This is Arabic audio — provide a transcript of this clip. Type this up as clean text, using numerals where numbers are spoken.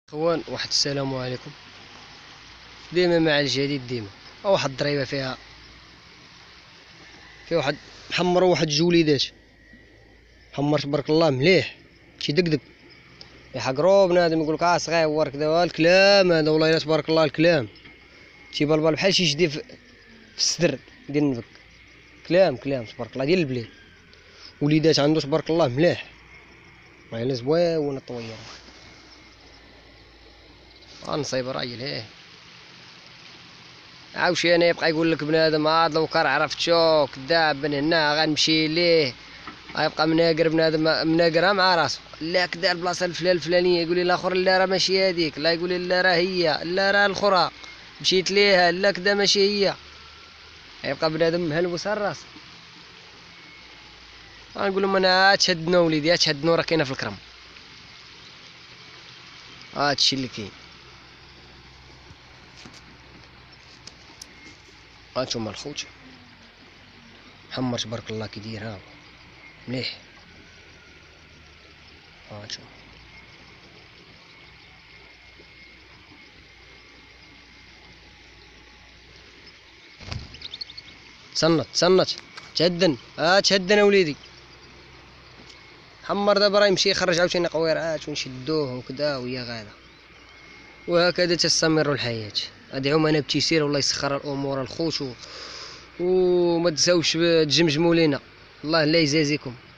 اخوان واحد السلام عليكم. ديما مع الجديد، ديما واحد الضريبه فيها واحد محمر واحد الجوليدات محمر تبارك الله مليح تيدقدق يحقرو بنادم يقولك صغير كذا الكلام هذا والله الا تبارك الله الكلام تيبلبل بحال شي جدي في الصدر ديال النفك. كلام تبارك الله ديال البلاد. وليدات عنده تبارك الله مليح والله الا زويون الطويره. نصيب راجل عاوشي انا يبقى يقول لك بنادم هاد لو كان عرفتشو كذاب من هنا غنمشي ليه غيبقى مناقر بنادم مناقرها مع راسو. لا كدا البلاصه الفلانيه يقول لي الاخر لا راه ماشي هذيك، لا يقول لي لا راه هي، لا راه الاخرى مشيت ليها، لا كدا ماشي هي. يبقى بنادم مهلوس الراس. غنقول لهم انا تشدنا وليدي تشدنا راه كاينه في الكرم. هادشي اللي كاين. هانتوما الخوت محمر تبارك الله كي داير ها مليح. هانتوما تصنت تهدن تهدن وليدي. محمر دابا راه يمشي يخرج عاوتاني قويرات ونشدوه وكذا ويا غادا، وهكذا تستمر الحياة. ادعونا انا بتيسير والله يسخر الامور الخوت وما تنساوش تجمجموا لينا. الله لا يجازيكم.